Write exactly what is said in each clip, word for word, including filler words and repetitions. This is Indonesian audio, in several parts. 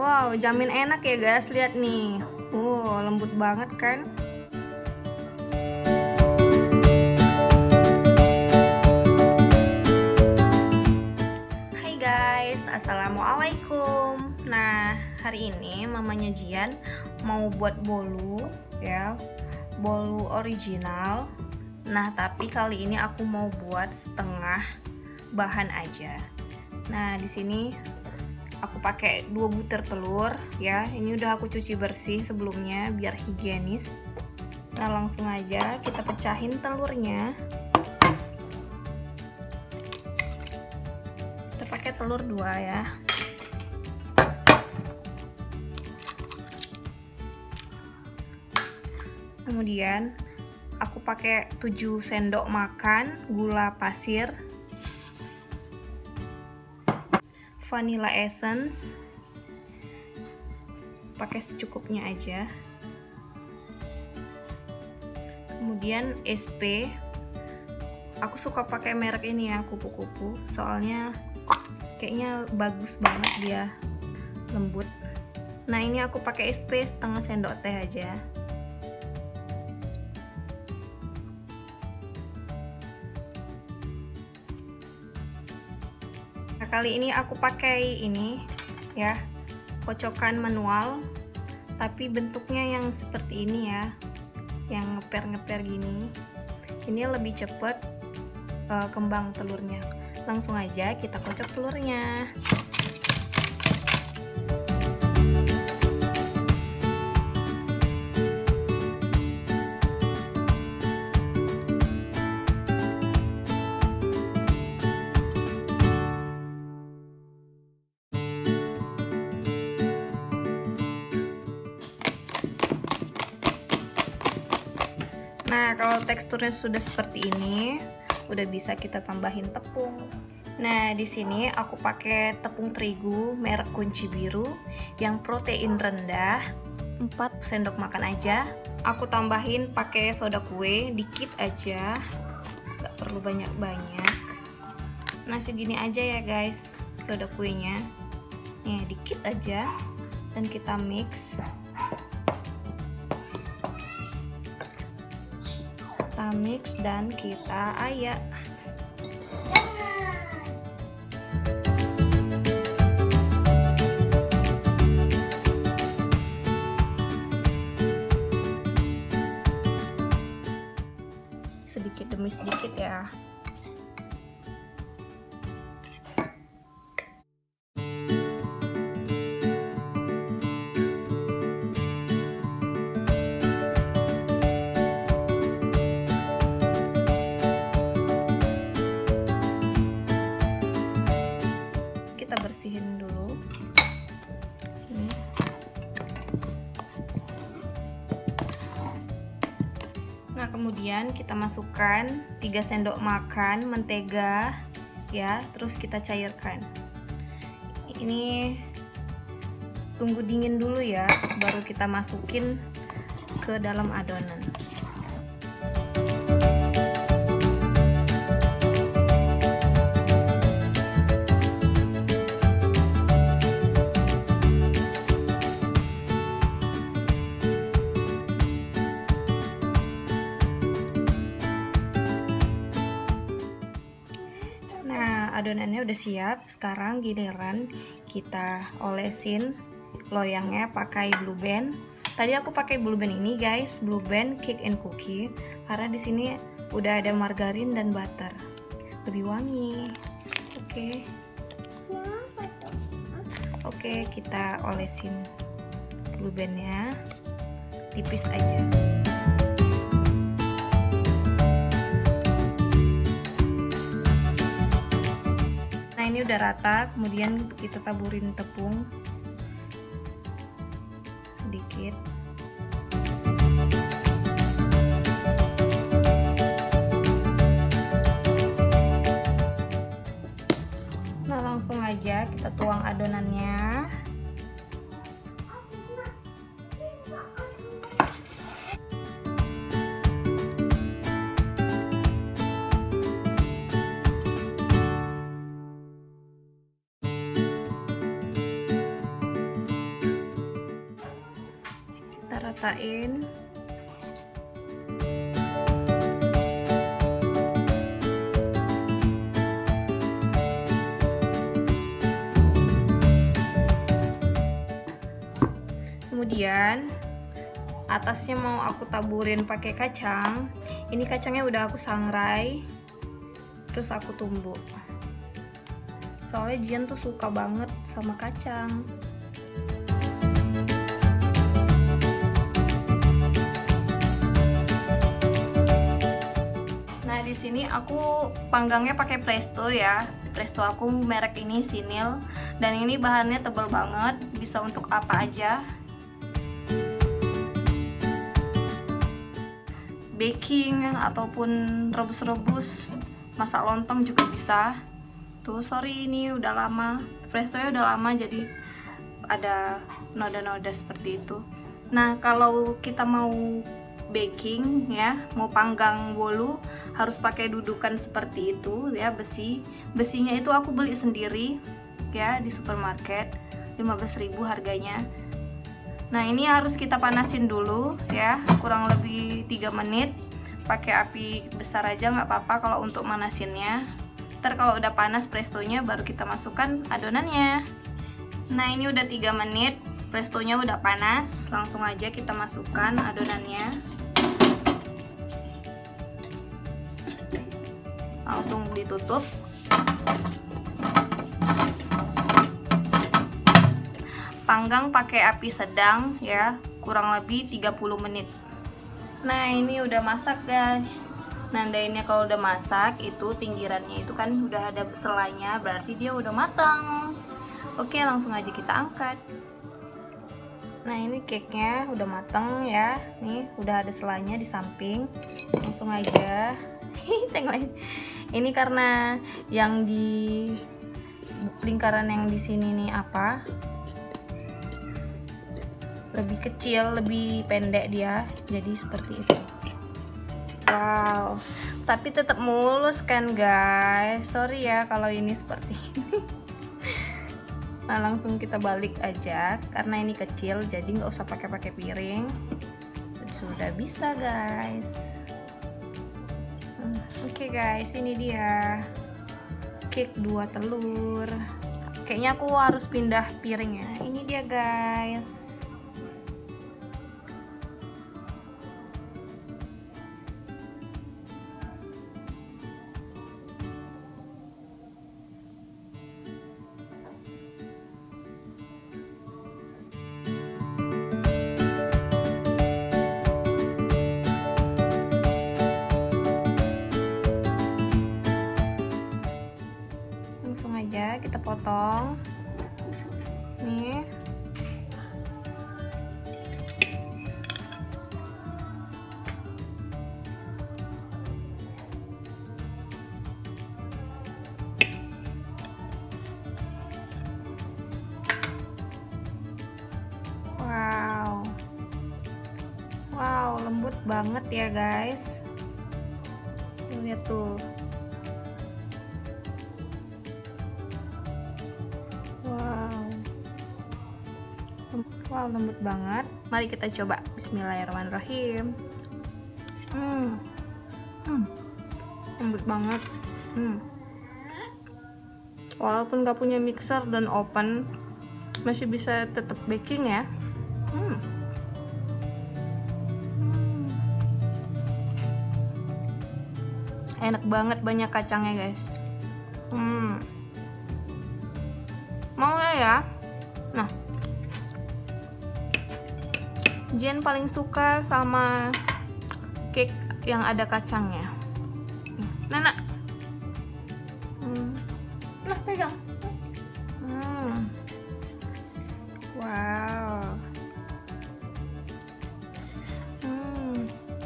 Wow, jamin enak ya guys, lihat nih. Wow, lembut banget kan? Hai guys, assalamualaikum. Nah, hari ini mamanya Jian mau buat bolu ya, bolu original. Nah, tapi kali ini aku mau buat setengah bahan aja. Nah, di sini aku pakai dua butir telur ya. Ini udah aku cuci bersih sebelumnya biar higienis. Nah, langsung aja kita pecahin telurnya. Kita pakai telur dua ya. Kemudian aku pakai tujuh sendok makan gula pasir, vanilla essence, pakai secukupnya aja. Kemudian S P, aku suka pakai merek ini ya, kupu-kupu, soalnya kayaknya bagus banget, dia lembut. Nah, ini aku pakai S P setengah sendok teh aja. Nah, kali ini aku pakai ini ya, kocokan manual, tapi bentuknya yang seperti ini ya, yang ngeper-ngeper gini. Ini lebih cepet uh, kembang telurnya. Langsung aja kita kocok telurnya. Nah, kalau teksturnya sudah seperti ini, udah bisa kita tambahin tepung. Nah, di sini aku pakai tepung terigu merek Kunci Biru yang protein rendah, empat sendok makan aja. Aku tambahin pakai soda kue dikit aja, nggak perlu banyak-banyak. Nah, segini aja ya guys soda kuenya. Nih, dikit aja dan kita mix. Kita mix dan kita ayak. Sedikit demi sedikit ya. Kita bersihin dulu. Ini. Nah, kemudian kita masukkan tiga sendok makan mentega ya, terus kita cairkan. Ini tunggu dingin dulu ya, baru kita masukin ke dalam adonan. Adonannya udah siap. Sekarang giliran kita olesin loyangnya pakai Blue Band. Tadi aku pakai Blue Band ini guys, Blue Band Cake and Cookie, karena di sini udah ada margarin dan butter, lebih wangi. Oke, oke kita olesin Blue Bandnya tipis aja. Ini udah rata, kemudian kita taburin tepung sedikit. Nah, langsung aja kita tuang adonannya. ratain. Kemudian atasnya mau aku taburin pakai kacang. Ini kacangnya udah aku sangrai, terus aku tumbuk. Soalnya Jian tuh suka banget sama kacang. Nah, di sini aku panggangnya pakai Presto ya. Presto aku merek ini Sinil, dan ini bahannya tebal banget, bisa untuk apa aja. Baking ataupun rebus-rebus, masak lontong juga bisa. Tuh, sorry ini udah lama, Presto-nya udah lama jadi ada noda-noda seperti itu. Nah, kalau kita mau baking ya, mau panggang bolu, harus pakai dudukan seperti itu ya, besi. Besinya itu aku beli sendiri ya di supermarket, lima belas ribu harganya. Nah, ini harus kita panasin dulu ya, kurang lebih tiga menit. Pakai api besar aja nggak apa-apa kalau untuk manasinnya. Ntar kalau udah panas prestonya baru kita masukkan adonannya. Nah, ini udah tiga menit, prestonya udah panas. Langsung aja kita masukkan adonannya. Langsung ditutup. Panggang pakai api sedang ya, kurang lebih tiga puluh menit. Nah, ini udah masak guys. Nandainnya kalau udah masak itu pinggirannya itu kan udah ada selainya, berarti dia udah matang. Oke, langsung aja kita angkat. Nah, ini cake-nya udah matang ya. Nih, udah ada selainya di samping. Langsung aja. Tengok. Ini karena yang di lingkaran yang di sini nih apa? Lebih kecil, lebih pendek dia, jadi seperti itu. Wow, tapi tetap mulus kan guys. Sorry ya kalau ini seperti ini. Nah, langsung kita balik aja karena ini kecil, jadi nggak usah pakai-pakai piring. Sudah bisa guys. Oke okay guys, ini dia cake dua telur. Kayaknya aku harus pindah piring ya. Ini dia guys. Aja kita potong nih. Wow, wow, lembut banget ya guys. Lihat tuh. Wow, lembut banget. Mari kita coba. Bismillahirrahmanirrahim. Hmm, hmm. Lembut banget. Hmm. Walaupun gak punya mixer dan oven, masih bisa tetap baking ya. Hmm. Hmm. Enak banget, banyak kacangnya guys. Hmm. Mau ya? Nah, Jian paling suka sama cake yang ada kacangnya. Nah, nah, hmm. Nah, pegang. Hmm. Wow. Hmm.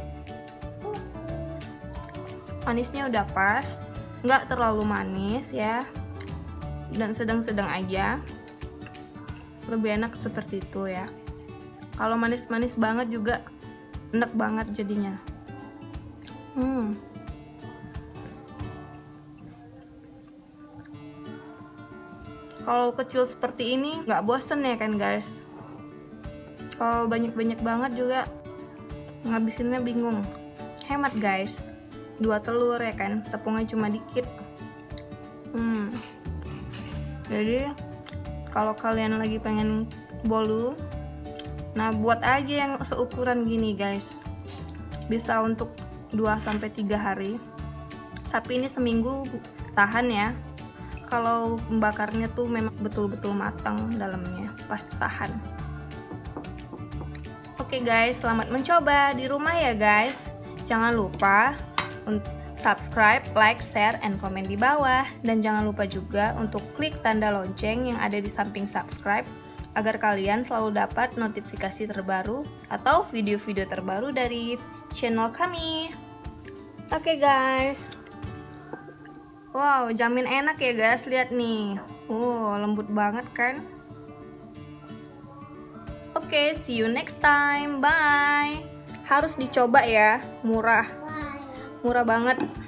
Manisnya udah pas, nggak terlalu manis ya, dan sedang-sedang aja. Lebih enak seperti itu ya. Kalau manis-manis banget juga enak banget jadinya. Hmm. Kalau kecil seperti ini nggak bosen ya kan guys. Kalau banyak-banyak banget juga ngabisinnya bingung. Hemat guys, dua telur ya kan, tepungnya cuma dikit. Hmm. Jadi kalau kalian lagi pengen bolu, nah buat aja yang seukuran gini guys. Bisa untuk dua sampai tiga hari. Tapi ini seminggu tahan ya. Kalau membakarnya tuh memang betul-betul matang dalamnya, pasti tahan. Oke guys, selamat mencoba di rumah ya guys. Jangan lupa untuk subscribe, like, share, and komen di bawah. Dan jangan lupa juga untuk klik tanda lonceng yang ada di samping subscribe agar kalian selalu dapat notifikasi terbaru atau video-video terbaru dari channel kami. Oke guys. Wow, jamin enak ya guys, lihat nih. Oh, lembut banget kan? Oke, see you next time. Bye. Harus dicoba ya, murah. Murah banget.